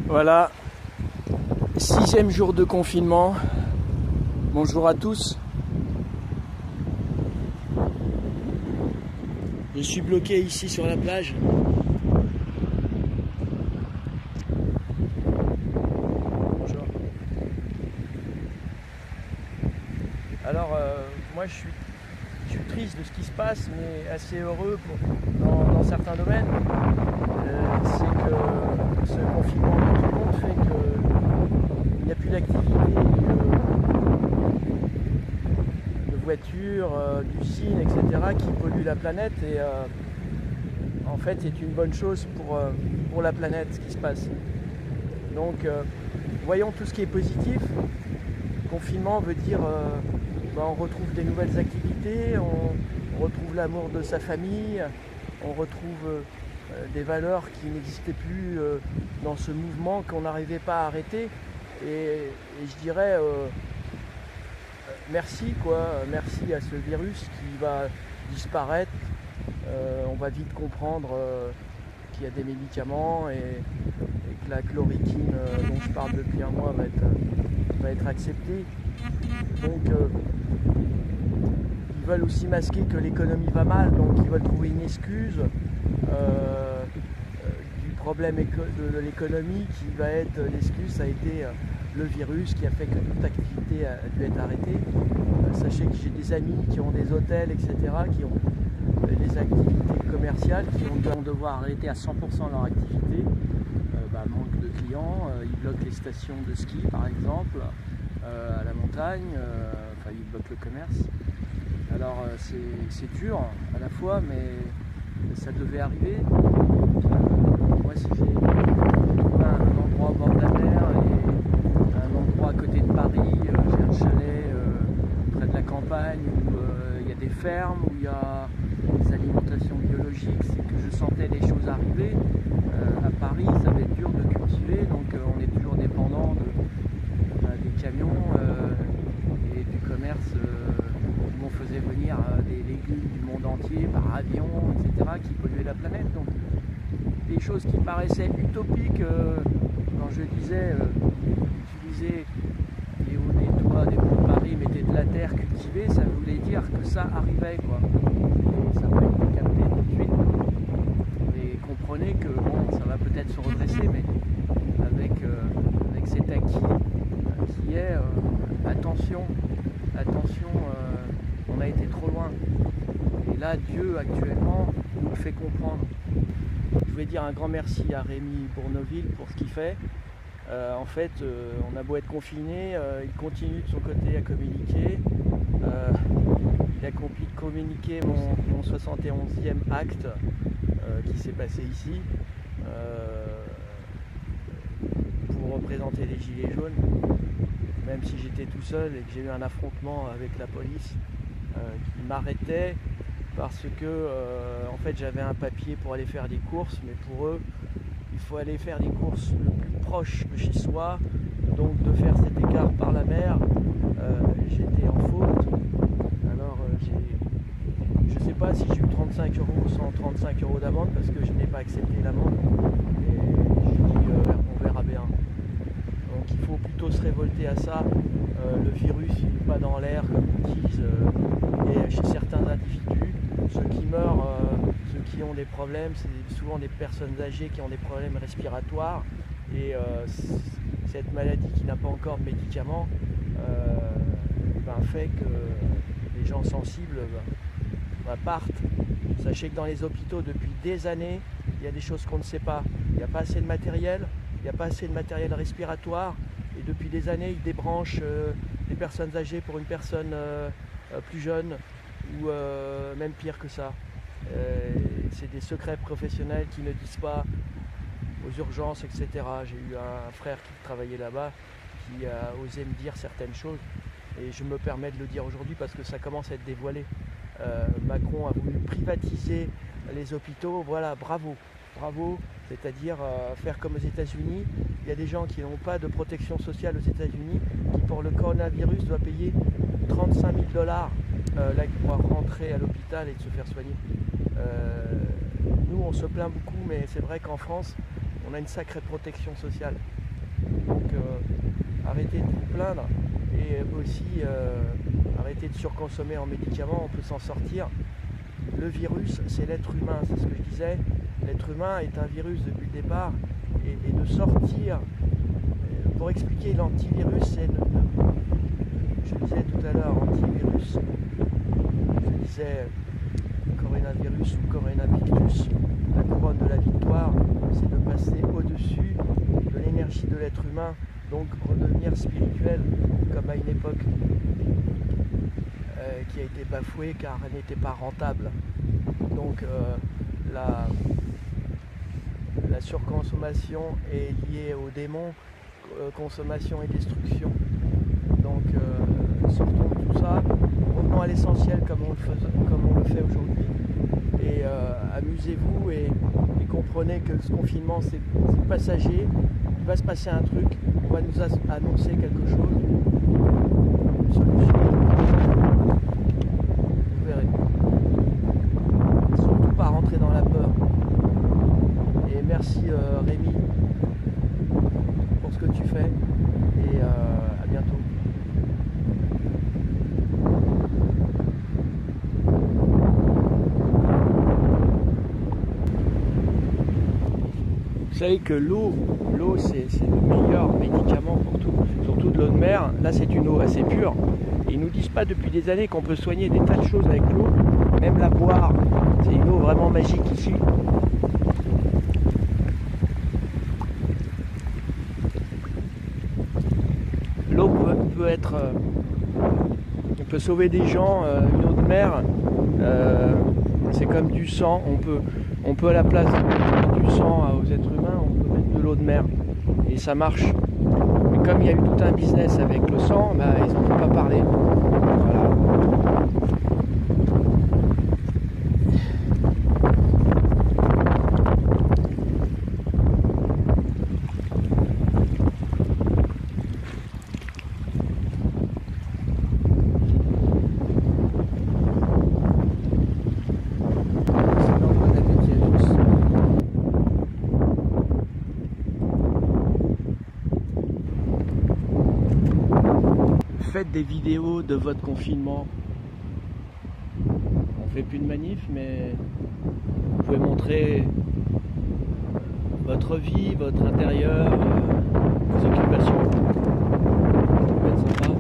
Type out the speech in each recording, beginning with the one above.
Voilà, 6e jour de confinement. Bonjour à tous. Je suis bloqué ici sur la plage. Bonjour. Alors, moi je suis triste de ce qui se passe, mais assez heureux dans certains domaines. C'est que ce confinement de tout le monde fait qu'il n'y a plus d'activité de voitures, d'usines, etc. qui polluent la planète et en fait c'est une bonne chose pour la planète ce qui se passe. Donc voyons tout ce qui est positif. Confinement veut dire on retrouve des nouvelles activités, on retrouve l'amour de sa famille, on retrouve des valeurs qui n'existaient plus dans ce mouvement qu'on n'arrivait pas à arrêter. Et je dirais merci merci à ce virus qui va disparaître. On va vite comprendre qu'il y a des médicaments et que la chloroquine dont je parle depuis un mois va être acceptée. Donc ils veulent aussi masquer que l'économie va mal, donc ils veulent trouver une excuse du problème de l'économie qui va être l'excuse, ça a été le virus qui a fait que toute activité a dû être arrêtée. Sachez que j'ai des amis qui ont des hôtels, etc., qui ont des activités commerciales, qui vont devoir arrêter à 100% leur activité. Manque de clients, ils bloquent les stations de ski par exemple, à la montagne, ils bloquent le commerce. Alors c'est dur à la fois, mais ça devait arriver. Moi si j'ai trouvé un endroit au bord de la mer et un endroit à côté de Paris, j'ai un chalet près de la campagne où il y a des fermes, où il y a des alimentations biologiques, c'est que je sentais les choses arriver. À Paris ça va être dur de cultiver, donc on est toujours dépendant des camions et du commerce où on faisait venir des légumes du monde entier par avion, etc., qui polluaient la planète. Donc des choses qui paraissaient utopiques quand je disais utiliser les hauts des toits des ponts de Paris, mettez de la terre cultivée, ça voulait dire que ça arrivait quoi. Et ça va être capté tout de suite. Et comprenez que bon, ça va peut-être se redresser, mais avec cet acquis qui est attention, on a été trop loin. Et là, Dieu actuellement nous le fait comprendre. Je voulais dire un grand merci à Rémi Bourneville pour ce qu'il fait. En fait, on a beau être confiné, il continue de son côté à communiquer. Il a communiqué mon 71e acte qui s'est passé ici pour représenter les Gilets jaunes, même si j'étais tout seul et que j'ai eu un affrontement avec la police qui m'arrêtait parce que en fait j'avais un papier pour aller faire des courses, mais pour eux il faut aller faire des courses le plus proche de chez soi, donc de faire cet écart par la mer, j'étais en faute. Alors je sais pas si j'ai eu 35 € ou 135 € d'amende parce que je n'ai pas accepté l'amende et j'ai dit on verra bien. Donc il faut plutôt se révolter à ça. Le virus il n'est pas dans l'air comme ils disent, et chez certains individus, ceux qui meurent, ceux qui ont des problèmes, c'est souvent des personnes âgées qui ont des problèmes respiratoires et cette maladie qui n'a pas encore de médicaments fait que les gens sensibles partent. Sachez que dans les hôpitaux depuis des années, il y a des choses qu'on ne sait pas. Il n'y a pas assez de matériel, il n'y a pas assez de matériel respiratoire et depuis des années ils débranchent des personnes âgées pour une personne plus jeune ou même pire que ça. C'est des secrets professionnels qui ne disent pas aux urgences, etc. J'ai eu un frère qui travaillait là-bas qui a osé me dire certaines choses et je me permets de le dire aujourd'hui parce que ça commence à être dévoilé. Macron a voulu privatiser les hôpitaux, voilà, bravo, c'est-à-dire faire comme aux États-Unis. Il y a des gens qui n'ont pas de protection sociale aux États-Unis qui pour le coronavirus doivent payer 35 000 $ pour rentrer à l'hôpital et de se faire soigner. Nous on se plaint beaucoup, mais c'est vrai qu'en France on a une sacrée protection sociale. arrêter de vous plaindre et aussi arrêter de surconsommer en médicaments, on peut s'en sortir. Le virus, c'est l'être humain, c'est ce que je disais. L'être humain est un virus depuis le départ et de sortir, pour expliquer l'antivirus, c'est, je disais tout à l'heure, antivirus, je disais coronavirus ou coronavictus, la couronne de la victoire, c'est de passer au-dessus de l'énergie de l'être humain, donc redevenir spirituel, comme à une époque qui a été bafouée car elle n'était pas rentable. Donc la surconsommation est liée aux démons, consommation et destruction. Donc sortons de tout ça, revenons à l'essentiel comme on le fait aujourd'hui. Et amusez-vous et comprenez que ce confinement c'est passager, il va se passer un truc, on va nous annoncer quelque chose, une solution. Vous verrez. Surtout pas rentrer dans la peur. Et merci Rémi pour ce que tu fais et à bientôt. Vous savez que l'eau c'est le meilleur médicament pour tout, surtout de l'eau de mer. Là c'est une eau assez pure. Et ils nous disent pas depuis des années qu'on peut soigner des tas de choses avec l'eau, même la boire. C'est une eau vraiment magique ici. L'eau peut être, on peut sauver des gens. Une eau de mer, c'est comme du sang. On peut à la place de du sang aux êtres humains, on peut mettre de l'eau de mer et ça marche. Mais comme il y a eu tout un business avec le sang, bah, ils n'en ont pas parlé. Voilà. Faites des vidéos de votre confinement. On fait plus de manif, mais vous pouvez montrer votre vie, votre intérieur, vos occupations. Ça peut être sympa.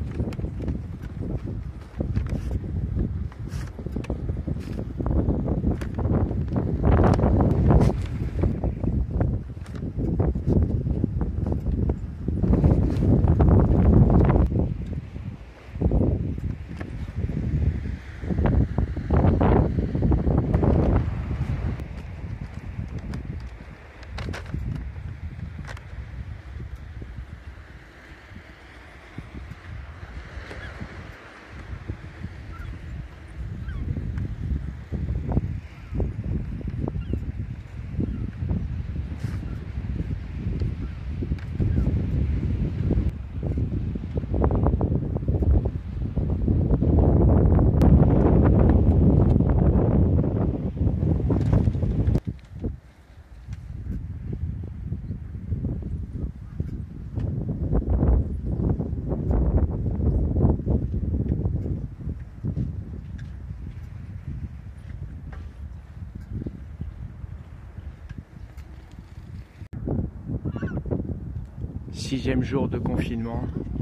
Sixième jour de confinement.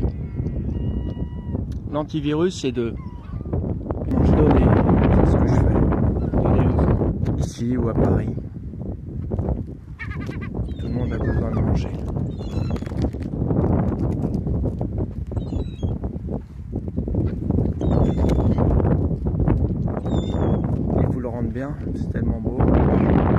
L'antivirus, c'est de donner. C'est ce que je fais. Donner aux autres. Ici ou à Paris. Tout le monde a besoin de manger. Ils vous le rendent bien, c'est tellement beau.